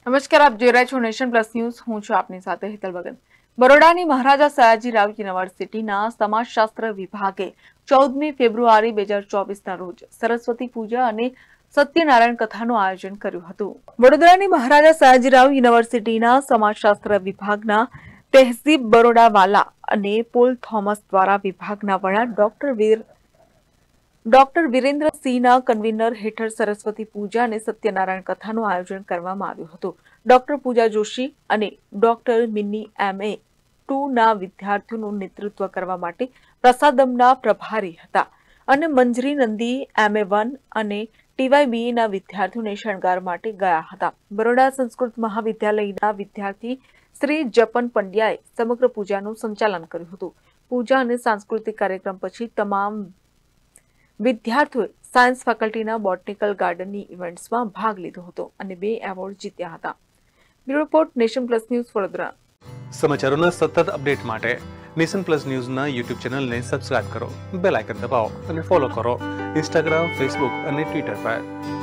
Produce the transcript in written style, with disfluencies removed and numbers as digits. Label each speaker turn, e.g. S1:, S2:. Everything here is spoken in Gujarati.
S1: નમસ્કાર, આપ જોઈ રહ્યા છો નેશન પ્લસ ન્યૂઝ. હું છું આપની સાથે હેતલ ભગત. બરોડાની મહારાજા સયાજીરાવ યુનિવર્સિટીના સમાજશાસ્ત્ર વિભાગે 14મી ફેબ્રુઆરી 2024ના રોજ સરસ્વતી પૂજા અને સત્યનારાયણ કથાનું આયોજન કર્યું હતું. વડોદરાની મહારાજા સયાજીરાવ યુનિવર્સિટીના સમાજશાસ્ત્ર વિભાગના તહેસીબ બરોડાવાલા અને પોલ થોમસ દ્વારા વિભાગના વડા ડોક્ટર વિરેન્દ્રસિંહના કન્વીનર હેઠળ સરસ્વતી પૂજા અને સત્યનારાયણ કથાનું આયોજન કરવામાં આવ્યું હતું. ડોક્ટર પૂજા જોશી અને ડોક્ટર મિન્ની MA2ના વિદ્યાર્થીઓનું નેતૃત્વ કરવા માટે પ્રસાદમના પ્રભારી હતા અને મંજરી નંદી MA1 અને TYBAના વિદ્યાર્થીઓને શણગાર માટે ગયા હતા. બરોડા સંસ્કૃત મહાવિદ્યાલયના વિદ્યાર્થી શ્રી જપન પંડ્યાએ સમગ્ર પૂજાનું સંચાલન કર્યું હતું. પૂજા અને સાંસ્કૃતિક કાર્યક્રમ પછી તમામ વિદ્યાર્થીઓએ સાયન્સ ફેકલ્ટીના બોટનિકલ ગાર્ડનની ઇવેન્ટ્સમાં ભાગ લીધો હતો અને 2 એવોર્ડ જીત્યા હતા. Bureau report, nation plus news, Vadodara.
S2: સમાચારોના સતત અપડેટ માટે નેશન પ્લસ ન્યૂઝના યુટ્યુબ ચેનલને સબસ્ક્રાઇબ કરો, બેલ આઇકન દબાવો અને ફોલો કરો ઇન્સ્ટાગ્રામ, ફેસબુક અને ટ્વિટર પર.